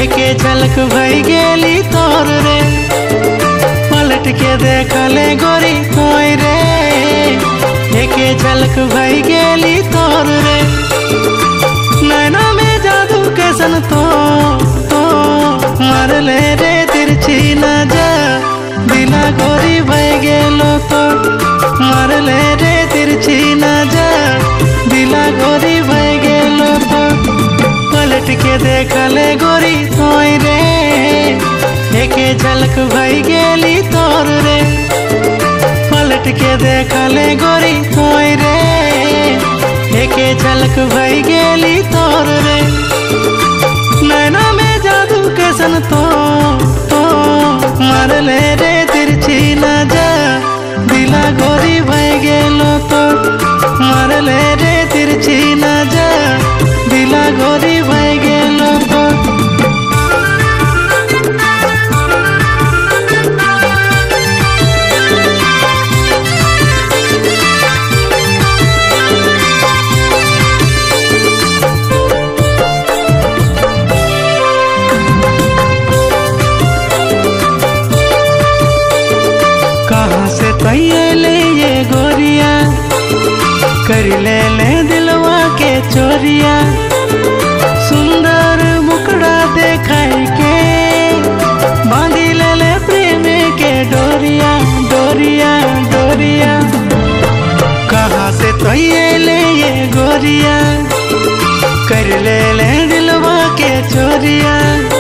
एके झलक भई गेली तोर रे, पलट के देखले गोरी तोय रे, एके झलक भई गेली तोर रे। नैना में जादू कैसन तो मारले रे तिरछी नजर, दिला गोरी भई गेलो तो मारले रे तिरछी नजर, दिला गोरी भई गेलो तो। पलट के देखले गोरी तोय रे, एके झलक भई गेली तोर रे, पलट के देखले गोरी तोय रे, एके झलक भई गेली तोर रे। नैना में जादू कैसन तो मारले रे तिरछी नजर, दिला गोरी भई गेलो तो मारले रे तिरछी नजर, दिला गोरी भई गेलो तो। ले ये गोरिया कर ले दिलवा के चोरिया, सुंदर मुकड़ा देखाई के बांधी ले प्रेम के डोरिया डोरिया डोरिया। कहाँ से तो ये ले ये गोरिया कर ले दिलवा के चोरिया,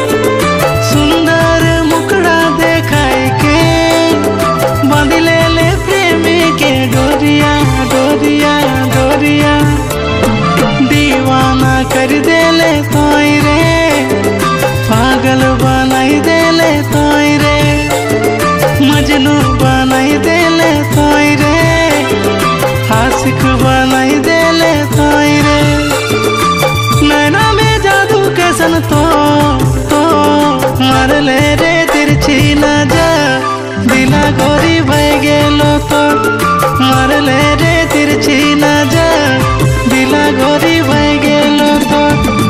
सुंदर मुकड़ा देखाई के बांधी ले प्रेम के डोरिया डोरिया डोरिया। दीवाना कर देले तोय रे, पागल बनाई देले तोय रे, मजनू बनाई देले तोय रे, आशिक बनाई देले तोय रे। नैना में जादू कैसन तो मारले रे तिरछी नजर, दिला गोरी भई गेलो तो मारले रे तिरछी नजर, दिला गोरी भई गेलो तो।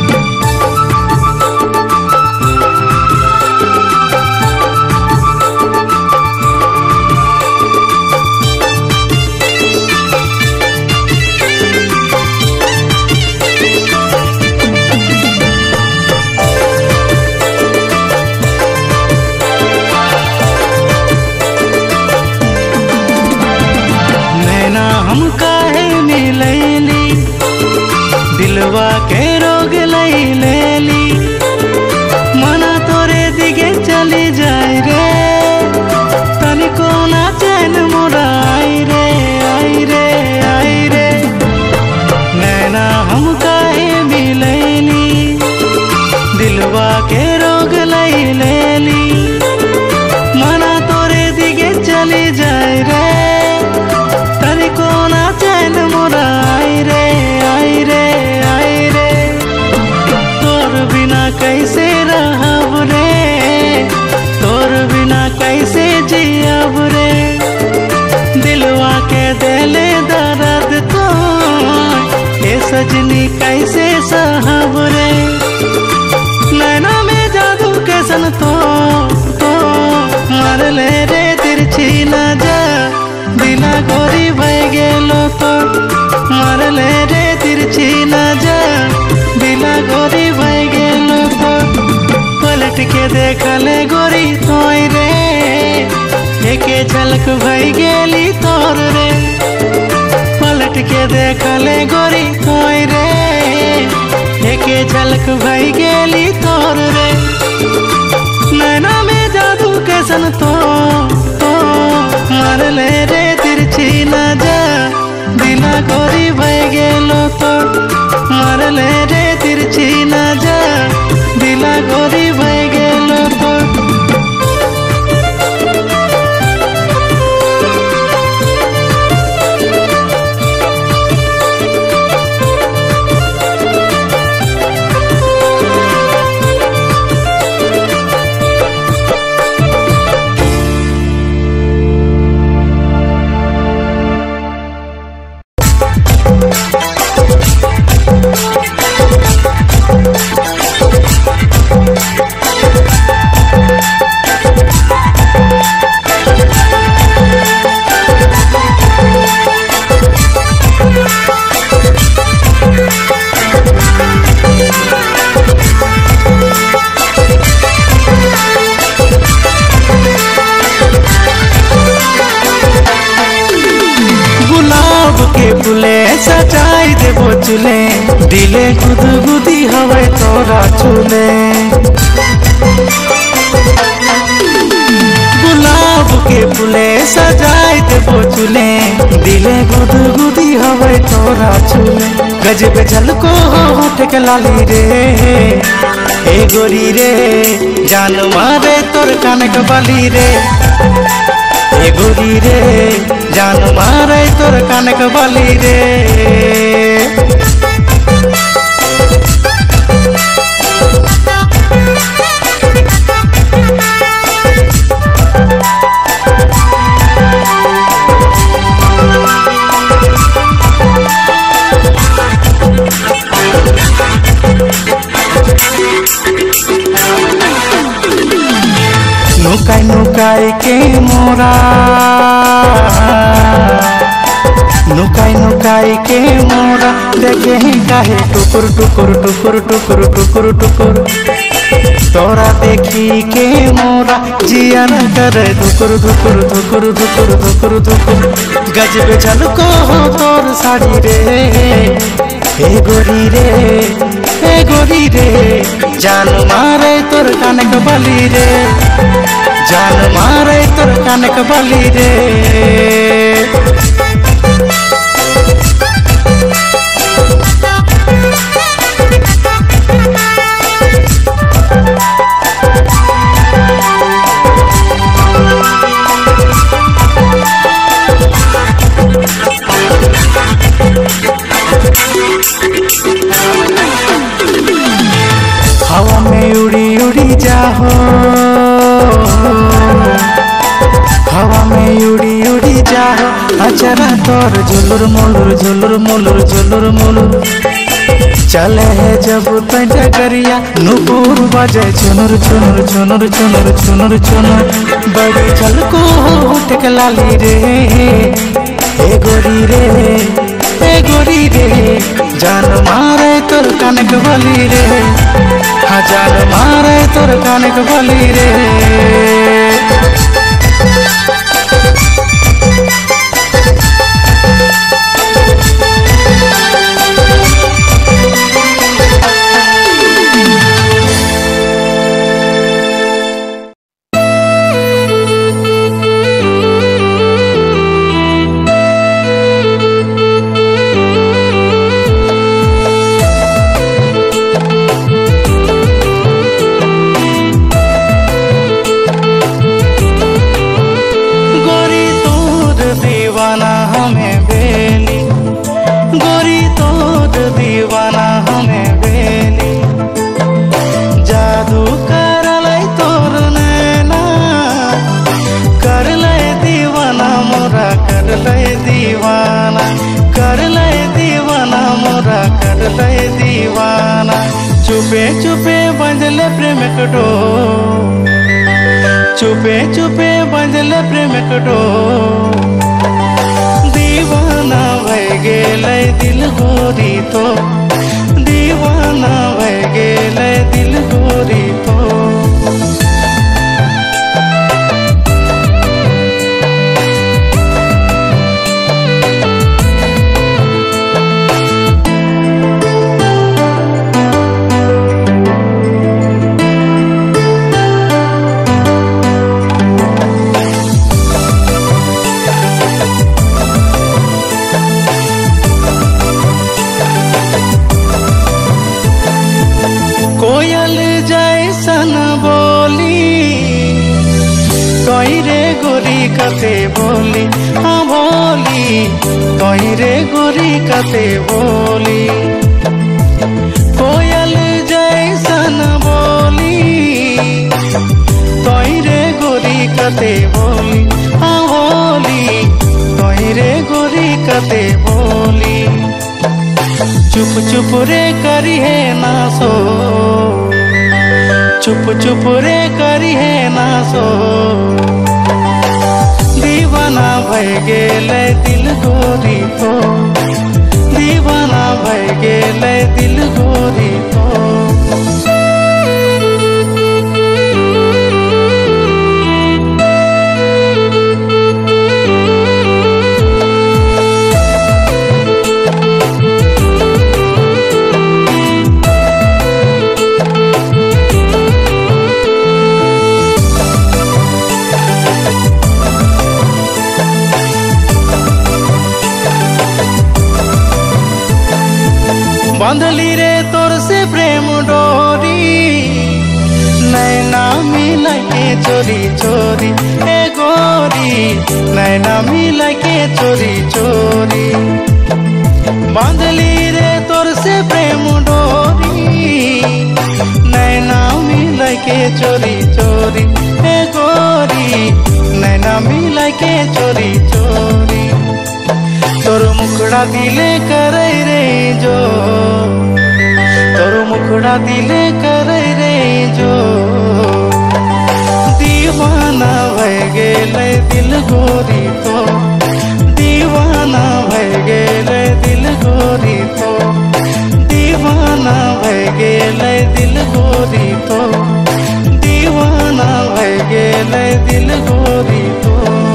हम काहे मिलैली, दिलवा के रोग लई लेली, मना तोरे दिगे चली जाए रे, तनिको ना चैन मोरा आई रे आई रे आई रे। नैना हम काहे मिलैली, दिलवा के रोग लई लेली, मना तोरे दिगे चली जाए रे, कोना चैन मोरा आई रे आई रे आई रे। तोर बिना कैसे रहब रे, तोर बिना कैसे जियब रे, दिलवा के देले दर्द तो ए सजनी कैसे सहब रे। नैना में जादू कैसन तो मारले रे तिरछी नजर, दिला गोरी भई गेलो तो मारले रे तिरछी नजर, दिला गोरी भई गेलो तो। पलट के देखले गोरी तोय रे, एके झलक भई गेली तोर रे, पलट के देखले गोरी तोय रे, एके झलक भई गेली तोर रे। नैना में जादू कैसन तो मारले रे तिरछी नजर, दिला गोरी भई गेलो तो मारले रे तिरछी नजर, दिला गोरी भई गेलो तो। गुदगुदी हवे तोरा चूले। गुलाब के फूले सजाए देबो चूले, दिले गुदगुदी हवे तोरा चूले। गजब झलको होठ के लाली रे, ए गोरी रे जान मारे तोर कानक बाली रे। ए गोरी रे जान मारे तोर कानक बाली रे। नुकाई नुकाई के मोरा, नुकाई नुकाई के मोरा देखे ही काहे टुकुर टुकुर टुकुर टुकुर टुकुर टुकुर। तोरा देखी के मोरा जिया न करे धुकुर धुकुर धुकुर धुकुर धुकुर धुकुर। गजब झलको हो तोर साड़ी रे, ए गोरी रे ए गोरी रे जान मारे तोर कानक बाली रे। जान मारे तोर कानक बाली रे। हवा में उड़ी उड़ी जाओ, हवा में उड़ी उड़ी जाओ। अचरा तोर झुलुर मुलुर झुलुर मुलुर झुलुर मुलुर। चले है जब तय डगरिया नुपुर बजे चुनुर चुनुर चुनुर चुनुर चुनुर चुनुर। बड़ी झलको होठ के लाली रे, ए गोरी रे ए गोरी रे जान मारे तोर कानक बाली रे। हाँ जान मारे तोर कानक बाली रे। चुपे चुपे बंजले प्रेम कटो, चुपे चुपे बंजले प्रेम कटो। दीवाना भय गेलै दिल गोरी तो, दीवाना भय गेलै दिल गोरी तो। कोयल जैसन बोली कहीं रे गोरी कते बोली। हाँ बोली कहीं रे गोरी कते बोली। कोयल जैसन बोली कहीं रे गोरी कते बोली। हाँ बोली कहीं रे गोरी कते बोली। चुप चुप रे करी है ना सो, चुप चुप रे करी है ना सो। दीवाना भय गेलै दिल गोरी तो, दीवाना भय गेलै दिल गोरी तो। बांधली रे तोर से प्रेम डोरी नैना मिला के चोरी चोरी ए गोरी नैना मिला के चोरी चोरी बांधली रे तोर से प्रेम डोरी नैना मिला के चोरी चोरी ए गोरी नैना मिला के चोरी चोरी तोर मुखड़ा दिले करे रे जो तोर मुखड़ा दिले करे रे जो दीवाना भय गेले दिल गोरी तो दीवाना भय गेले दिल गोरी तो दीवाना भय गेले दिल गोरी तो दीवाना भय गेले दिल गोरी तो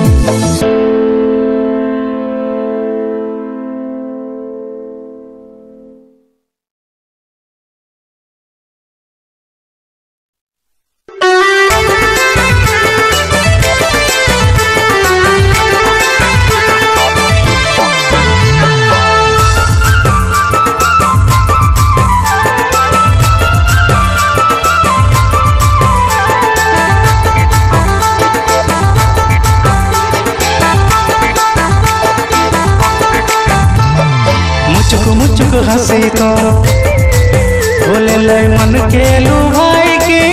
हंसी तो बोले ले मन के लुभाई के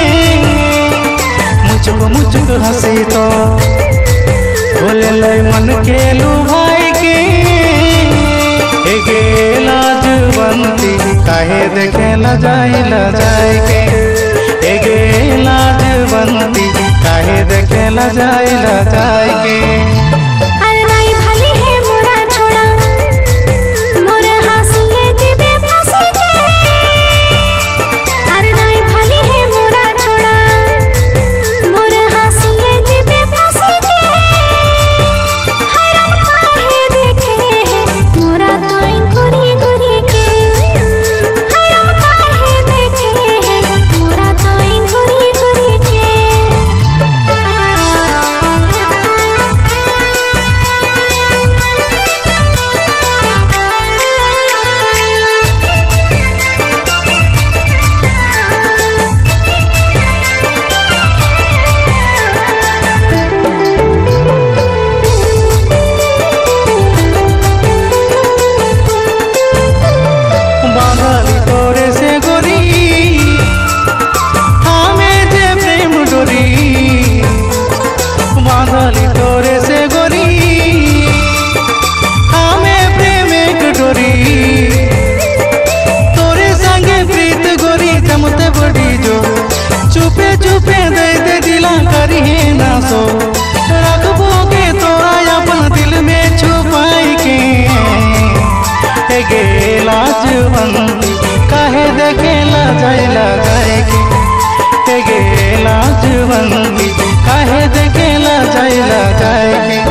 मुझको हंसी तो बोले ले मन के लुभाई के एगे लाजवंती काहे देखे ला जाए के एगे लाजवंती काहे देखे ला जाए के लाजवंती काहे देखे ला जाए के गे लाजवंती काहे देखे ला जाए के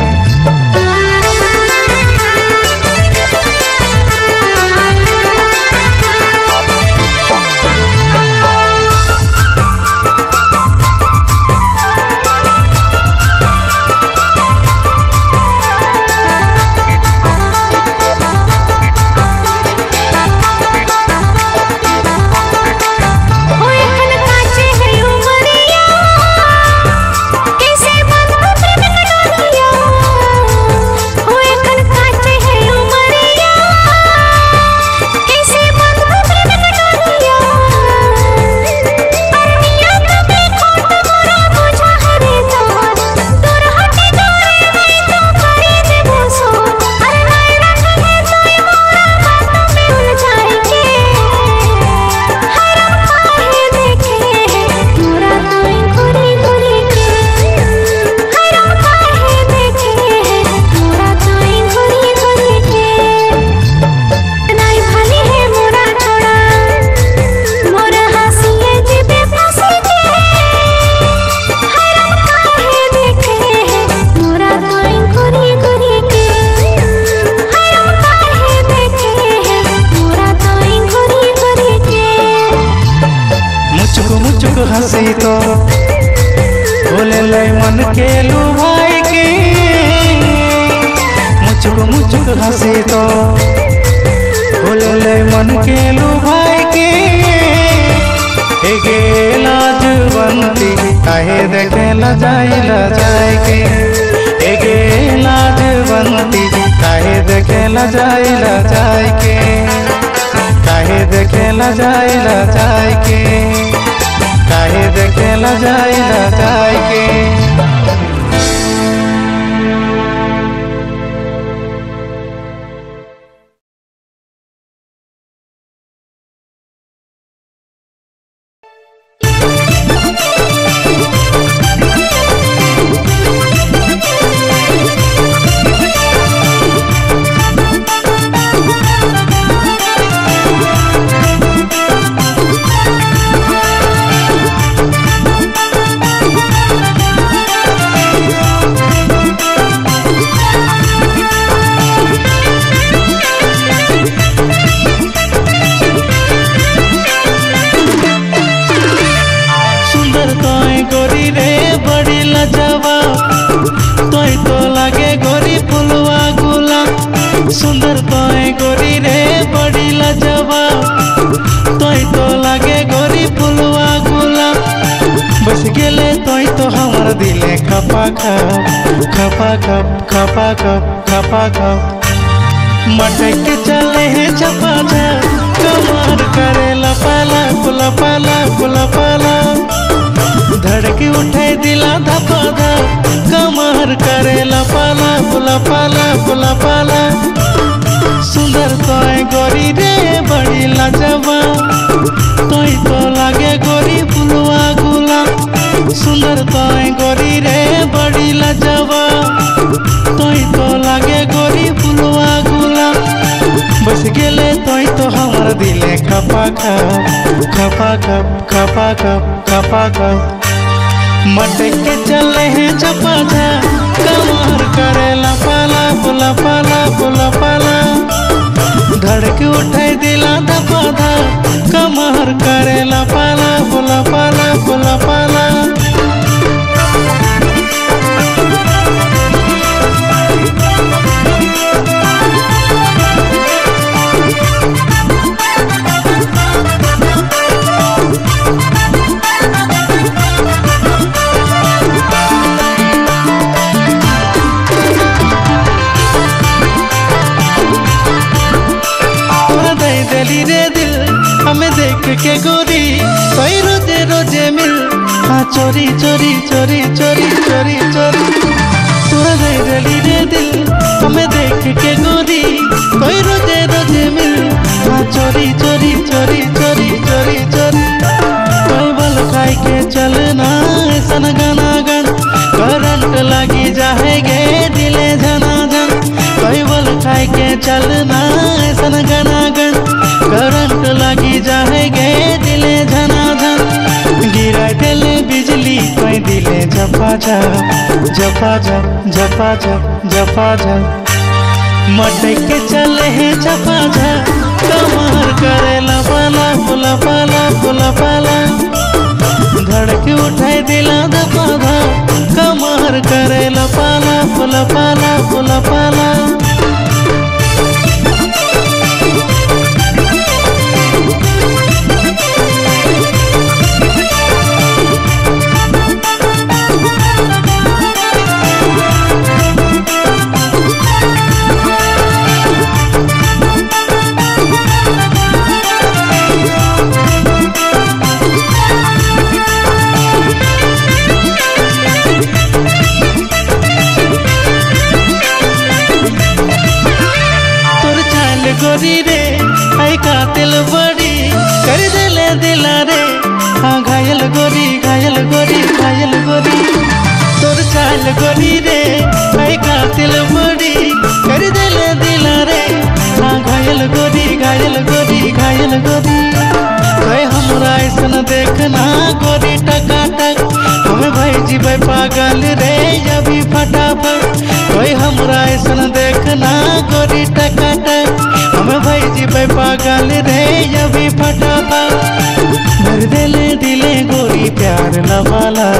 हंसी तो बोले ले मन के लुभाई के मुझको हंसी तो भूले मन के लुभाई के एगे लाजवंती काहे देखेला जाए के एगे लाजवंती काहे देखेला जाए के काहे देखेला जाए के काहे देखेला जाए के। सुंदर तोय गोरी रे बड़ी लाजवा तोय तो लागे गोरी फुलवा गुला बस गेले तोय तो हमार दिले खपा खप मटक के चले हैं छपा कमार करे लपाला पुला धड़की उठे दिला धपा कमार करे लपाला पुला सुंदर तोय गोरी रे बड़ी लाजवा तोय तो लागे गोरी फुलवा गुला सुंदर तोय गोरी रे बड़ी लाजवा तोय तो लागे गोरी फुलवा गुला बस गेले तोय तो हमार दिले खपा खप मटक के चले हैं छपा कमार करे लपाला पुला धड़क उठे दिला धपा कमार करे लपाला पुला हमें देख के गोरी कोई रोजे मिल हाँ चोरी तोरा दे रे दिल हमें देख के गोरी कोई रोजे मिल हाँ चोरी कोई बल खाई के चलना ऐसा गन करंट लगी जाएगे दिले झनाझन कोई बल खाई के चलना ऐसा गन करंट लगी जाएगे दिले झनाझन गिरा दिले बिजली कोई दिले झपा मटक के चले हैं झपा कमार करे लपाला पुला धड़क उठाए दिला धपा कमार करे लपाला पुला गोरी रे आई कातिल बड़ी कर दिले दिला रे हाँ घायल गोरी तोर चाल गोरी रे आई कातिल बड़ी कर दिले दिला रे हाँ घायल गोरी कोई हमरा ऐसन देखना गोरी टकाटक हमें भाई जी भाई पागल रे अभी फटाफट कोई हमरा ऐसन देखना गोरी टकाटक हमें भाई जी भाई पागल रे अभी फटाफट भर दिले गोरी प्यार लवाला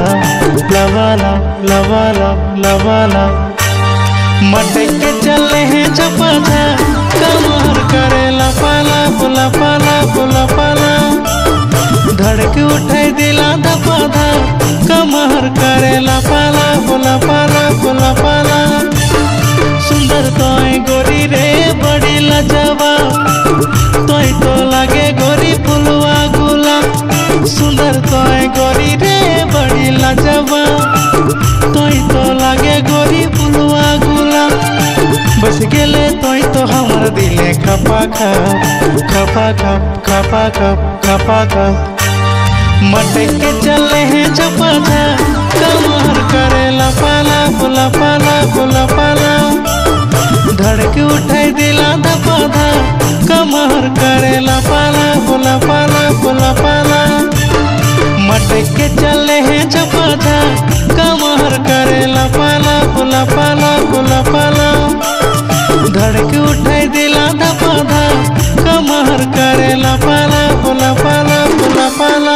मटक के चले हैं छपा कमार करे लपा पाला बोला पाला बोला पाला धड़के उठाई दिला धपाधा कमर करेला पाला बोला पाला बोला पाला सुंदर तोय गोरी रे बड़ी लजवा तोय तो लागे गोरी फुलवा गुला सुंदर तोय गोरी रे बड़ी लजवा तोय तो लागे गोरी फुलवा गुला बस गेले तोय तो हमर दिले खपा खप खपा खप खपा खप खपा खप मटक के चले हैं झपा कमर करेला पाला बोला पाला बोला पाला धड़के उठाई दिला धपाधा कमर करेला पाला बोला पाला बोला पाला मटक के चले हैं झपा कमर करेला पाला बोला पाला बोला पाला धड़के उठाई दिला धपाधा कमर करेला पाला बोला पाला बोला पाला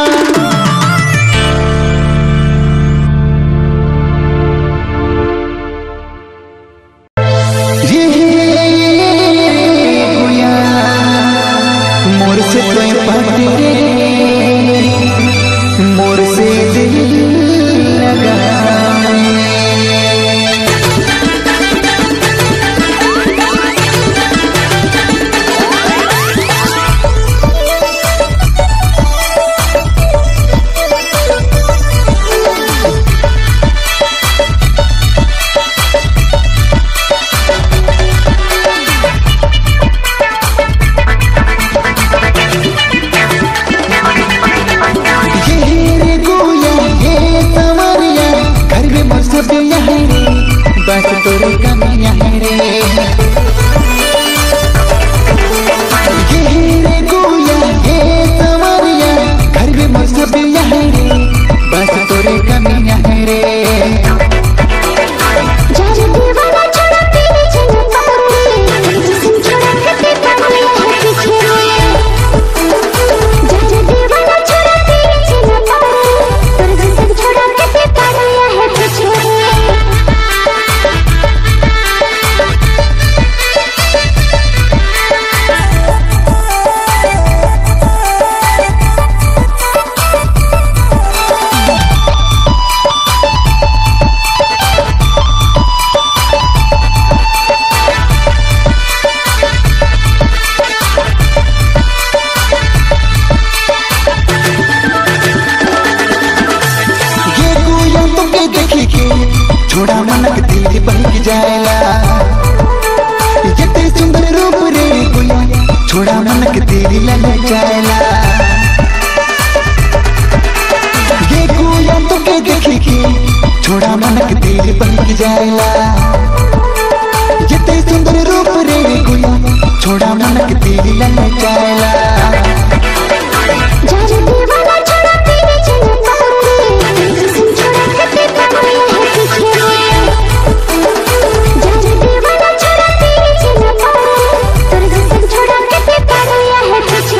मोर से दिल लगा बस तोरे कमियां है रे रे गोया हे सवरिया घर में मौसबिया है रे बस तोरे कमियां है रे जाने दीवाना छोड़ा तेरे चले पारे जिसम छोड़ा के पारे है पीछे जाने दीवाना छोड़ा तेरे चले पारे तेरे जिसम छोड़ा के पारे है पीछे छोड़ा मनक दिल बहक जाएला ये सुंदर रूप रे कोया छोड़ा मनक दिल लग जाएला ये कोया तो के देखे के छोड़ा मनक दिल बहक जाएला ये सुंदर रूप रे कोया छोड़ा मनक दिल लग जाएला जाने दीवाना छोड़ा तेरे चले पारे जिसम छोड़ा के पारे है पीछे जाने दीवाना छोड़ा तेरे चले पारे तेरे जिसम छोड़ा के पारे है पीछे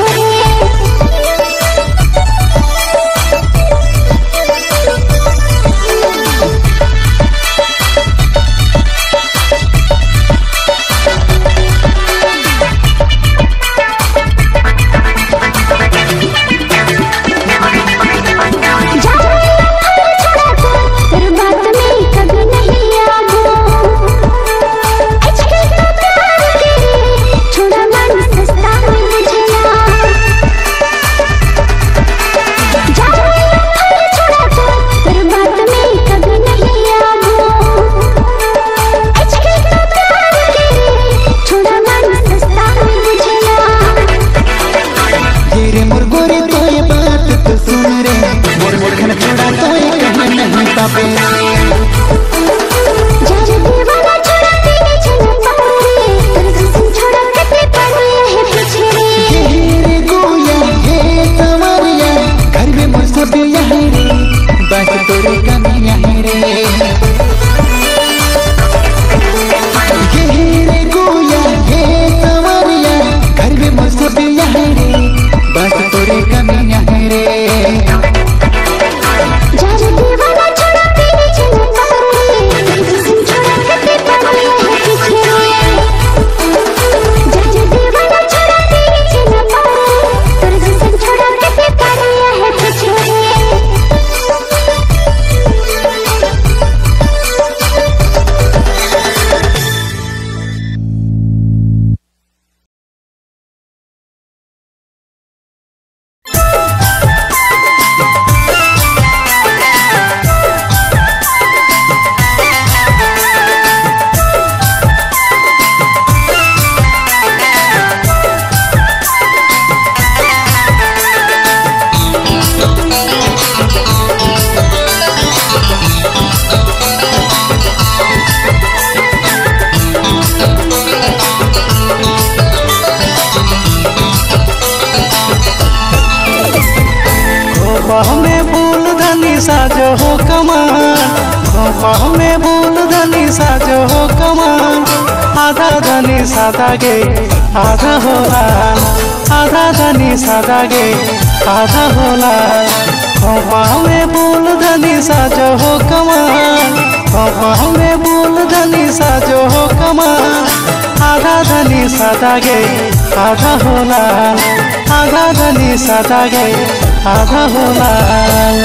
धनी साजो हो कमान खोपा में फूल धनी साजो हो कमान आधा धनी सादा गे आधा हो लाल आधा धनी सादा गे आधा हो लाल खोपा में फूल धनी साजो हो कमान खोपा में फूल धनी साजो हो कमान आधा धनी सादा गे आधा हो लाल आधा धनी सादा गे आधा हो लाल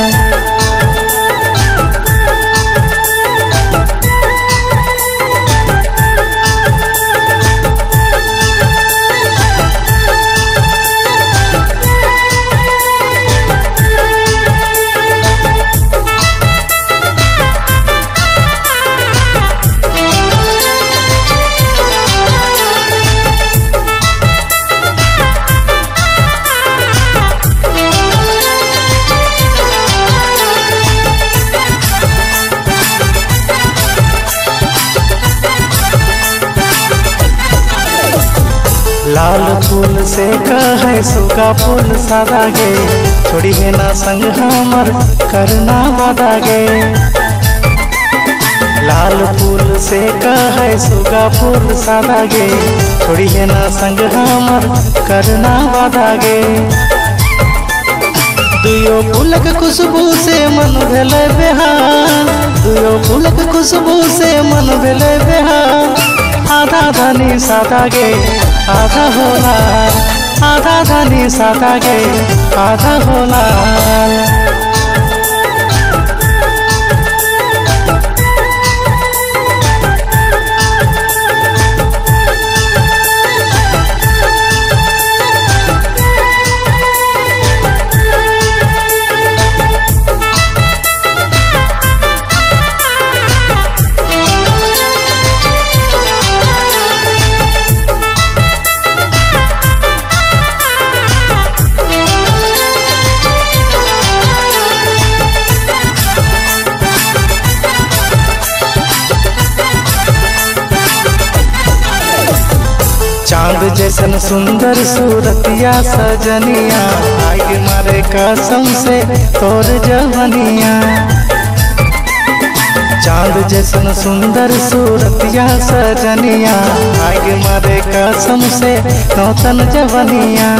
लाल फूल से कहे सुगा फूल सादा गे छोड़ी है ना संग हमर करना वादा गे लाल फूल से कहे सुगा फूल सादा गे छोड़ी है ना संग हमर करना वादा गे दुयो फूलक खुशबू से मन भेले बेहाल दुयो फूलक खुशबू से मन भेले बेहाल आधा धनी सादा गे आधा हो लाल आधा धनी सादा गे आधा हो लाल चांद जैसन सुंदर सूरतिया सजनिया आगे मारे कसम से तोर जवनिया चांद जैसन सुंदर सूरतिया सजनिया आगे मारे कसम से नौतन जवनिया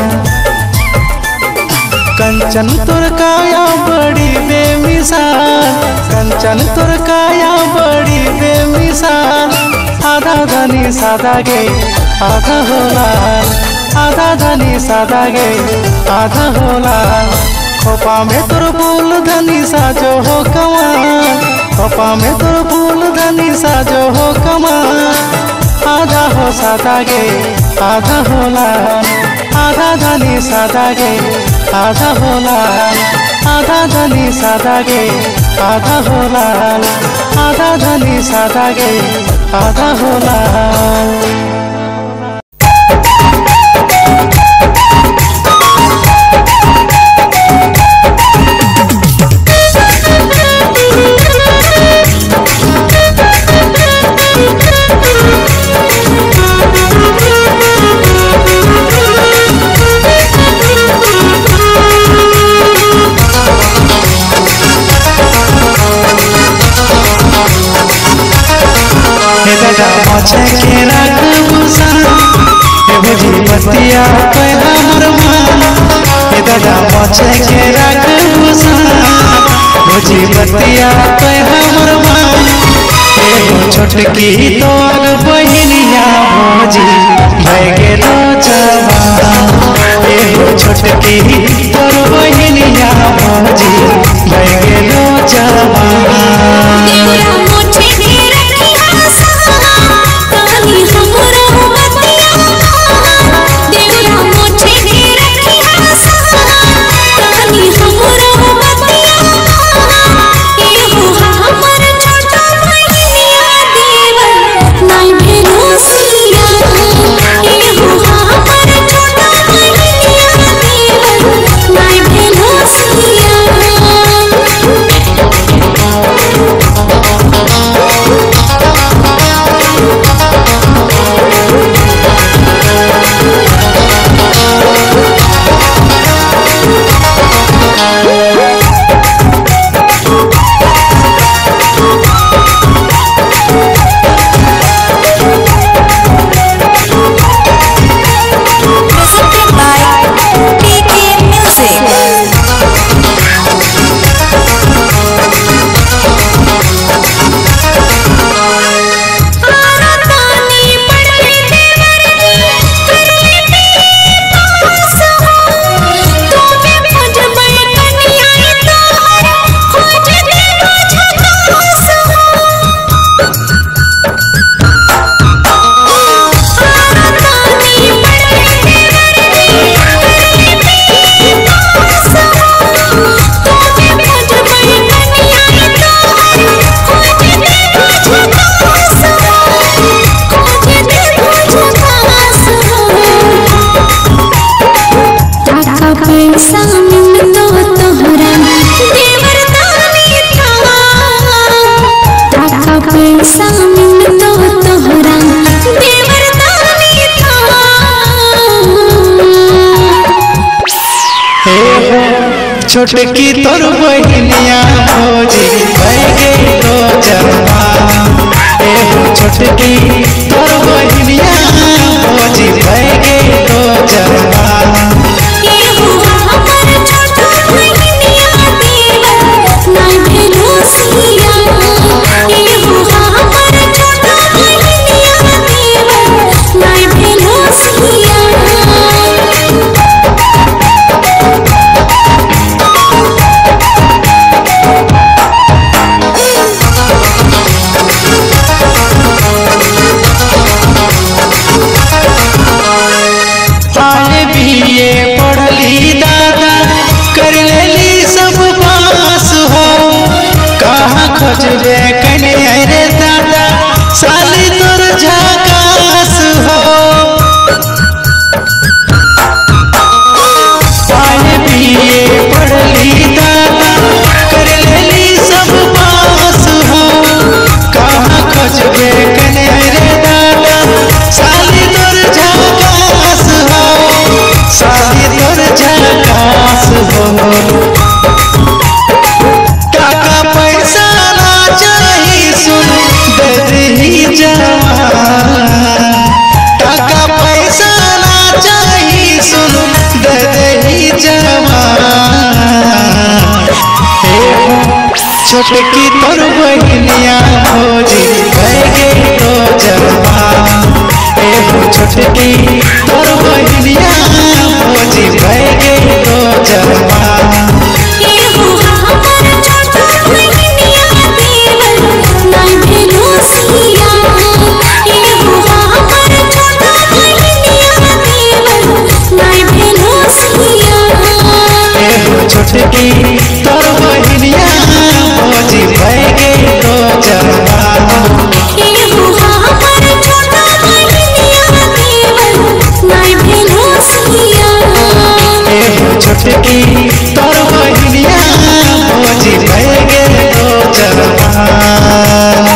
कंचन तोर काया बड़ी बेमिसाल कंचन तोर काया बड़ी बेमिसाल आधा धनी सादा गे आधा हो लाल आधा धनी सादा गे आधा हो लाल खोपा में तोर फूल धनी साजो हो कमान खोपा में तोर फूल धनी साजो हो कमान आधा हो सादा गे आधा हो लाल आधा धनी सादा गे आधा हो लाल आधा धनी सादा गे आधा हो लाल आधा धनी सादा गे आधा हो लाल मचे के राख भूषण बुझी बतिया पे हमर मान हे दादा मचे के राख भूषण बुझी बतिया पे हमर मान एगो छोटकी तोर बहिनिया भौजी भय गेलो जवान एगो छोटकी तोर बहिनिया भौजी भय गेलो जवान छोटकी तोर बहिनिया भौजी भैगे तो जवान। छोटकी तोर बहिनिया भौजी भैगे तो जवान। पढ़ली दादा कर लेली सब पास हो, कहाँ खोजबे कने रे दादा साली तोर झकास हो। बीए पढ़ली दादा कर लेली सब पास हो, कहाँ खोजबे कने रे दादा साली तोर झकास हो, साली तोर झकास हो। टाका पैसा ना चाही सुन दे दही जवान। टाका पैसा ना चाही सुन दे दही जवान। छोटकी तोर बहिनिया भौजी भैगे तो जवान। छोटकी तोर बहिनिया भौजी भैगे तो जवान। छोटकी तोर बहिनिया भौजी भैगे तो जवान। छोटकी तोर बहिनिया भौजी भैगे तो जवान।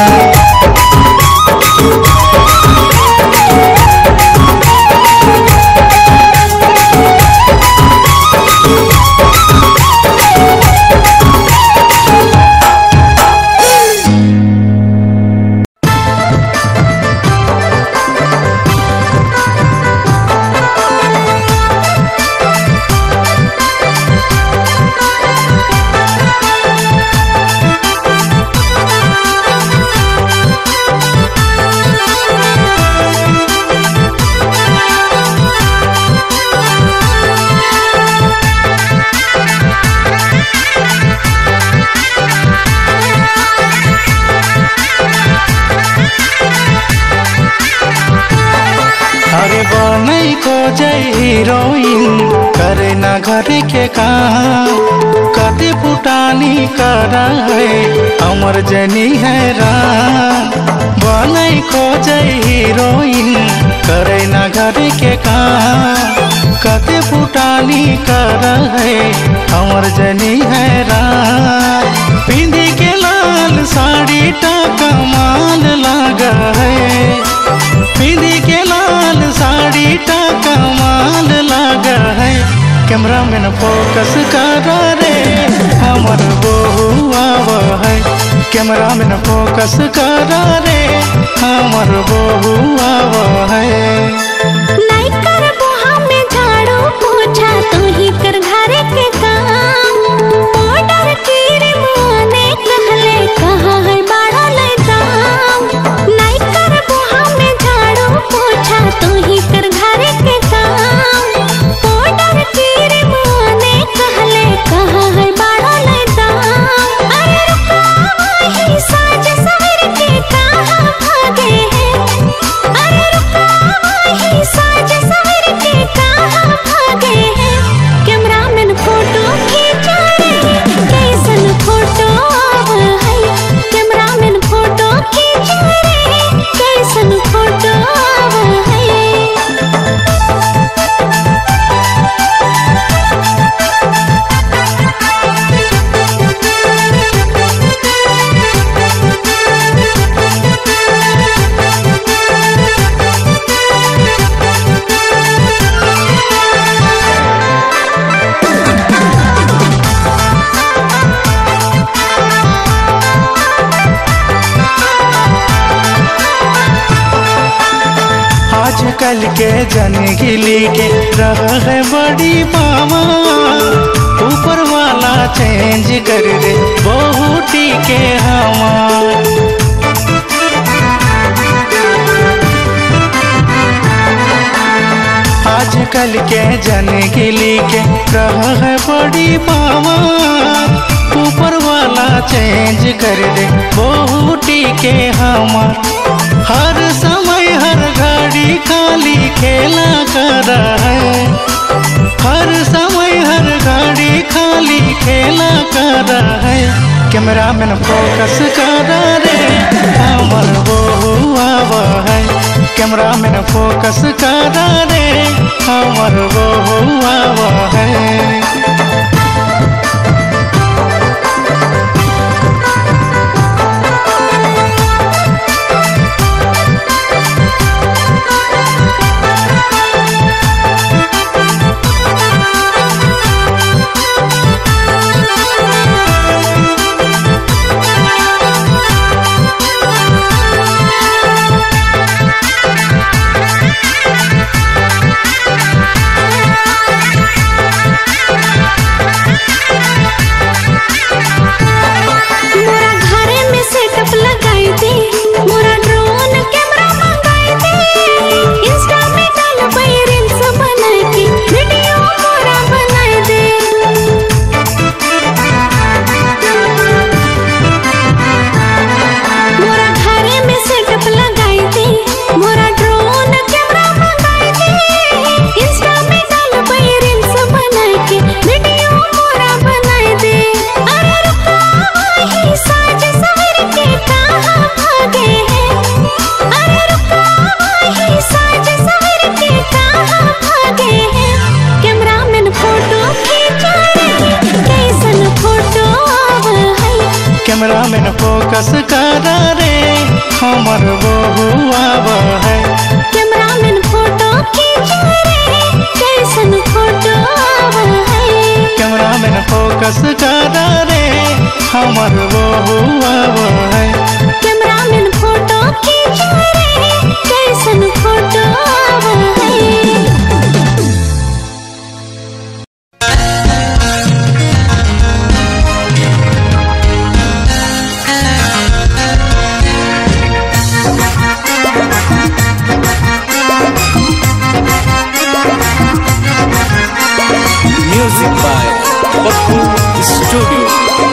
हीरोइन करे ना घर के काम, कति फुटानी करा है हमर जनी है राम। बनई खोजे हीरोइन करे ना घर के काम, कति फुटानी करा है हमर जनी है राम। पिंदी के लाल साड़ी टा कमाल लगा है, पिंदी के लाल साड़ी टा कमाल लगा है। कैमरा मैन फोकस करा रे हमर बहू आव है, कैमरा मैन फोकस करा रे हमर बहू आव है। नहीं कर बोहा में झाड़ू पोछा तू ही कर घर के काम। ऑर्डर की रे माने कहले कहा है बड़ा ले दाम। नहीं कर बोहा में झाड़ू पोछा तू ही कर घर के काम। ऑर्डर की रे माने कहले कहा है बड़ा ले दाम। अरे रुका ही साज सवर के कहाँ भागे हैं, अरे रुका ही आजकल के जन गिली के रह है बड़ी मामा, ऊपर वाला चेंज कर दे बहुटी के हमार। आजकल के जन गिली के रह है बड़ी मामा, ऊपर वाला चेंज कर दे बहुटी के हमार। हर समय हर घड़ी खाली खेला कर है, हर समय हर घड़ी खाली खेला कर है। कैमरा मैन फोकस कर रे हमर बहू आवा है, कैमरा मैन फोकस कर रे हमर बहू आवा है। कैमरा मैन फोकस कर रे हमर बहू आवा है, कैमरा मैन फोटो खींच रे कैसन फोटो आवा है। कैमरा मैन फोकस कर रे हमर बहू आवा है, कैमरा मैन फोटो खींच रे कैसन फोटो आवा है। Music by Pappu Studio.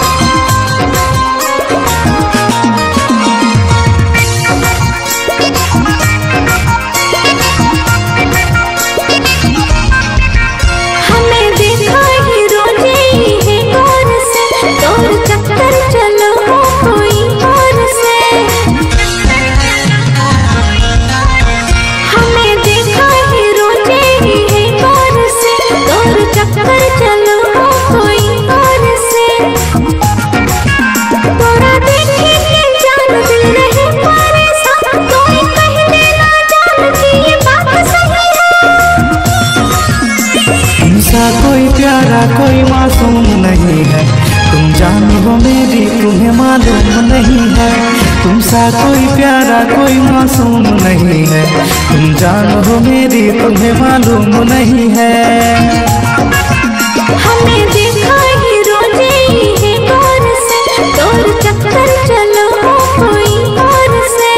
हमें देखा ही रोजे है गौर से, तोर चक्कर चलो कोई और से। हमें देखा ही रोजे है गौर से, तोर चक्कर चलो कोई और से। तोरा देखे के जान दिल रहे परेशान, कोई कह देना जान की ये बात सही है। तुमसा कोई प्यारा कोई मासूम नहीं है, तुम जानो हो मेरी तुम्हें मालूम नहीं है। तुमसा कोई प्यारा कोई मासूम नहीं है, तुम जानो हो मेरी तुम्हें मालूम नहीं है। हमें देखा ही रोजे है गौर से, तोर चक्कर चलो कोई और से।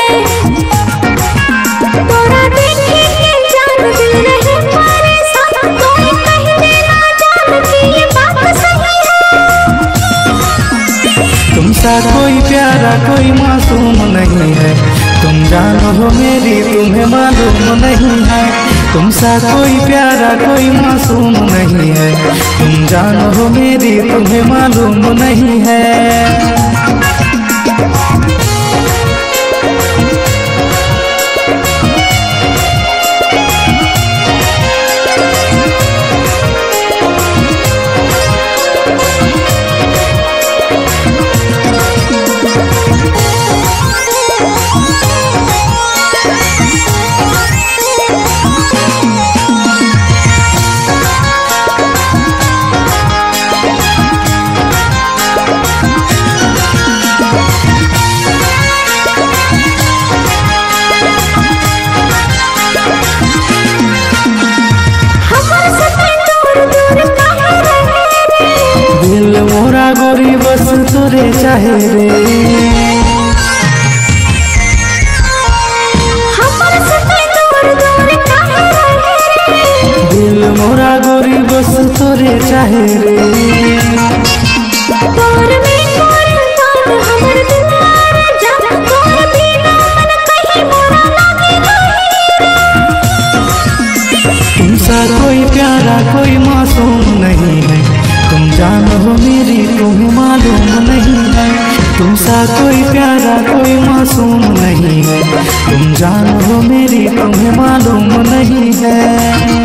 तोरा देखे के जान दिल रहे परेशान, कोई कह देना जान की ये बात सही है। तुमसा कोई प्यारा कोई मासूम नहीं है, तुम जानो हो मेरी तुम्हें मालूम नहीं है। तुमसा कोई प्यारा कोई मासूम नहीं है, तुम जानो हो मेरी तुम्हें मालूम नहीं है। तोरे चाहे रे। हमर सते दूर दूर काहे रहे रे। दिल मोरा गोरी बस तोरे चाहे रे। तोर में कुर्बान हमर दिलदार जब तोर बिना मन कहीं मोरा लागे नहीं रे। तुमसा कोई प्यारा कोई मासूम नहीं है, तुम जानो हो मेरी तुम्हें मालूम नहीं है। तुमसा कोई प्यारा कोई मासूम नहीं है, तुम जानो हो मेरी तुम्हें मालूम नहीं है।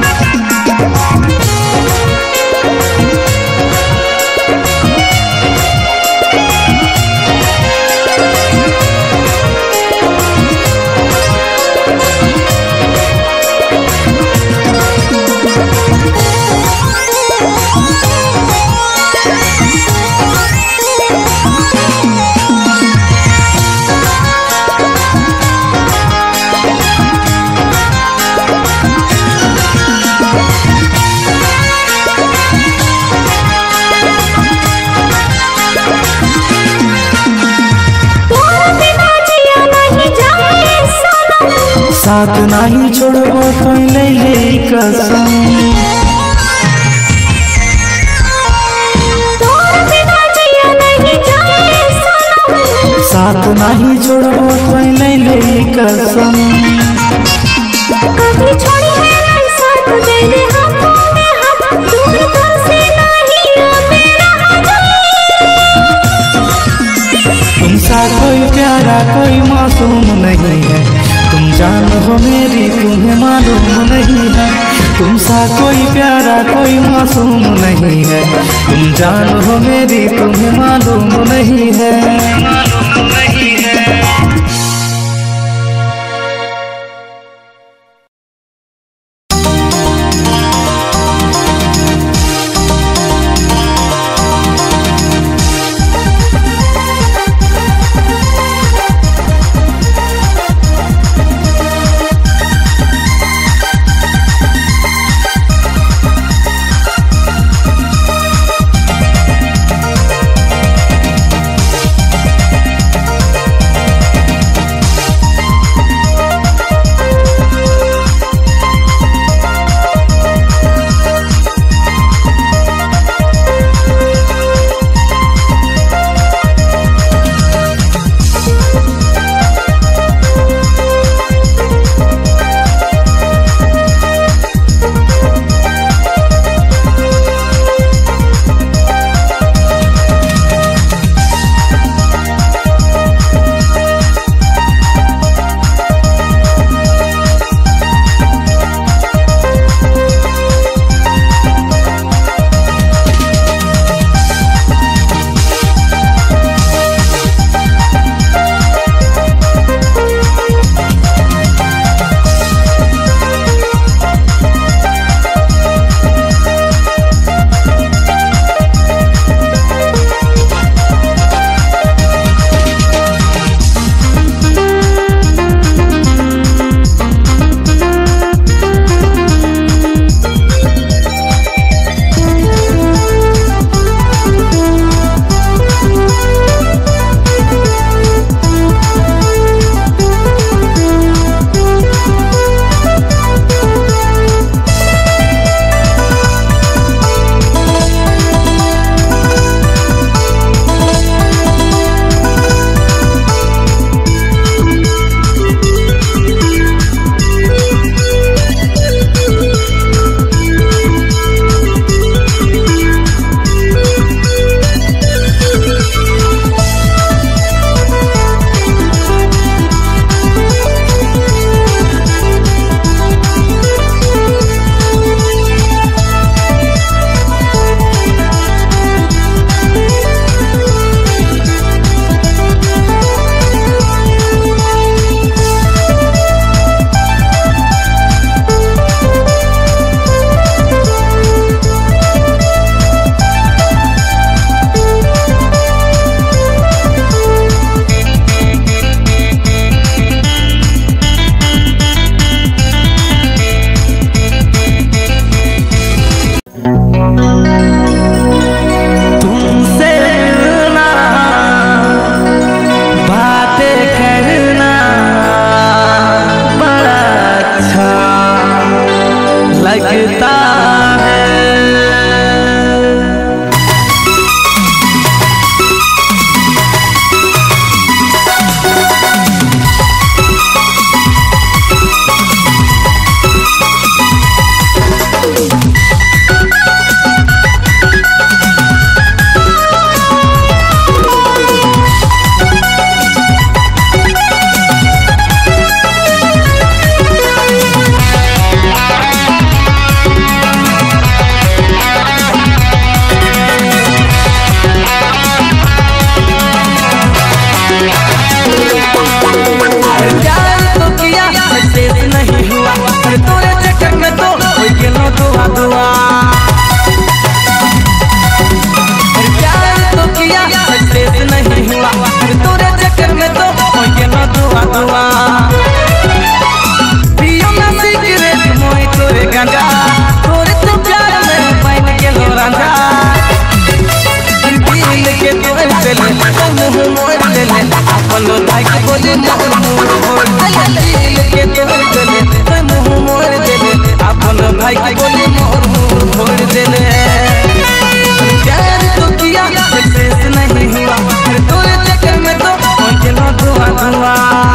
साथ नहीं छोड़बो तो ले ले कसम। तोर बिना जिया नहीं जाए सनम। साथ नहीं छोड़बो तो ले ले कसम। कभी छोड़ी है नहीं साथ देने हम दूर तो से नहीं मेरा जाए। तुमसा कोई प्यारा कोई मासूम नहीं है, तुम जानो हो मेरी तुम्हें मालूम नहीं है। तुमसा कोई प्यारा कोई मासूम नहीं है, तुम जानो हो मेरी तुम्हें मालूम नहीं है। मालूम नहीं है। अपन भाई के बोली मोर मोर फोड़ देले दिल के तोड़ देले तो मुंह मोड़ देले अपन भाई के बोली मोर मोर फोड़ देले प्यार तो किया सक्सेस नहीं हुआ फिर तोरे चक्कर में तो हो गया धुआं धुआं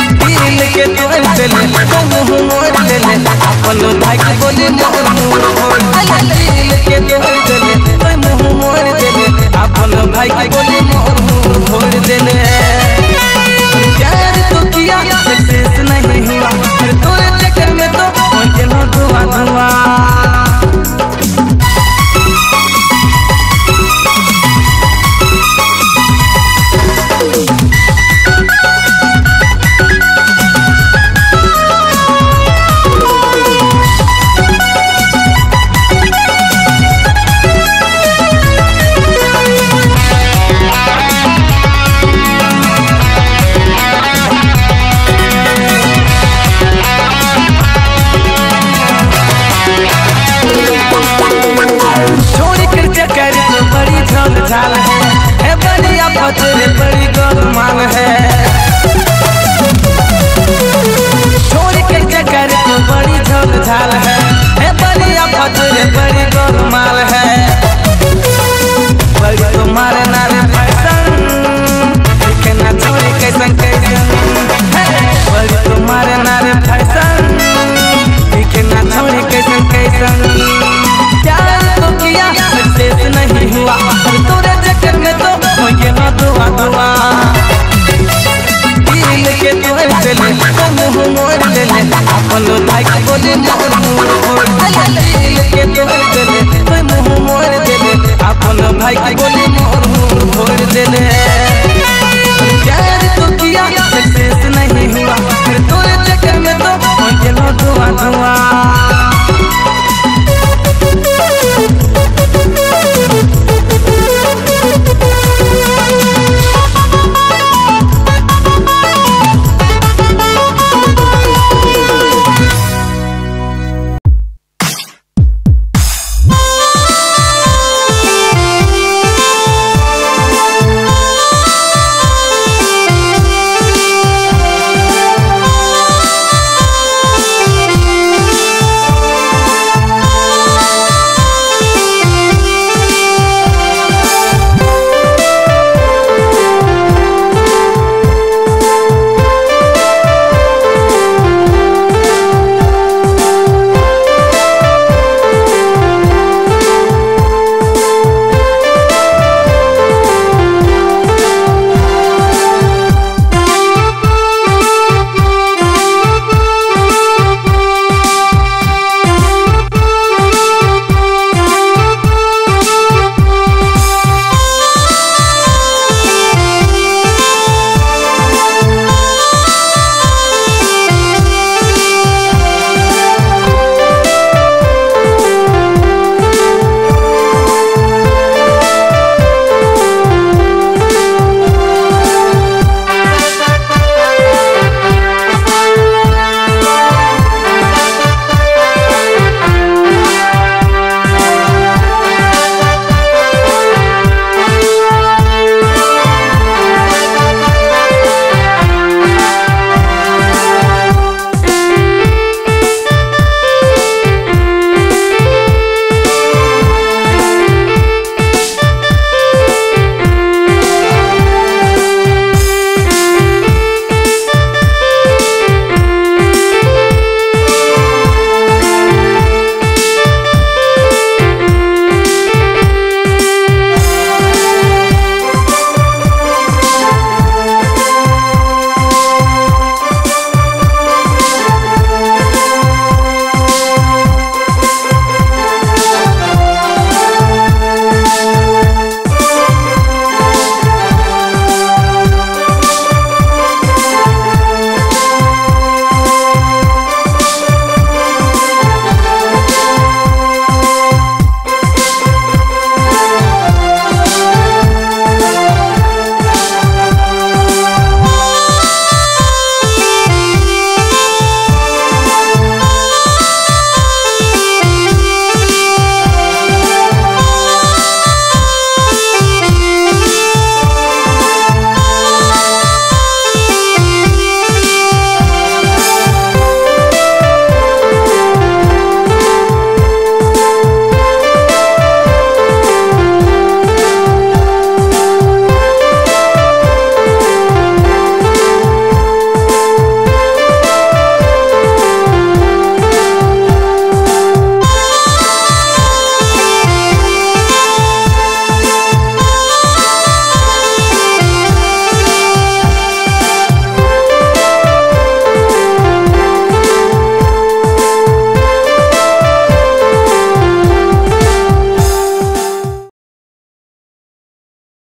अपन भाई के बोली मोर मोर